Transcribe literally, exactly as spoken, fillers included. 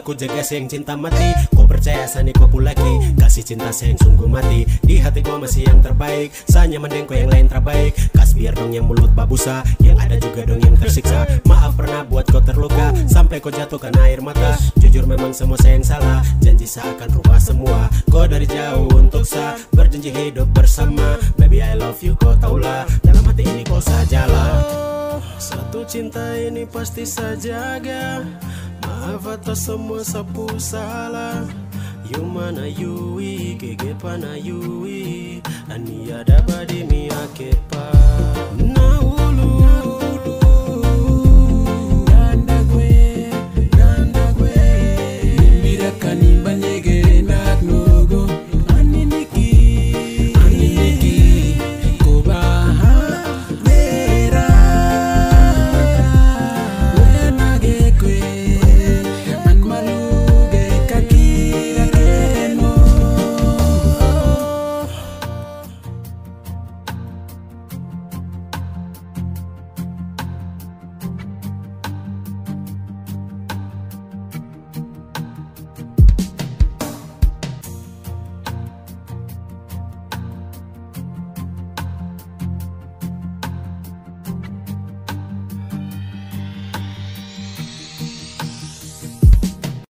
ku jaga sayang cinta mati. Kau percaya sani kau pulaki, kasih cinta sayang sungguh mati. Di hati kau masih yang terbaik, saya mending kau yang lain terbaik. Kas biar dong yang mulut babusa, yang ada juga dong yang tersiksa. Maaf pernah buat kau terluka, sampai kau jatuhkan air mata. Jujur memang semua saya yang salah, janji seakan rubah semua. Kau dari jauh untuk sa, berjanji hidup bersama. Baby I love you kau taulah, dalam hati ini kau sajalah. Satu cinta ini pasti saya jaga. Maaf atas semua sapu salah. You mana yui, kege pana yui, ani ada badi mi akepa.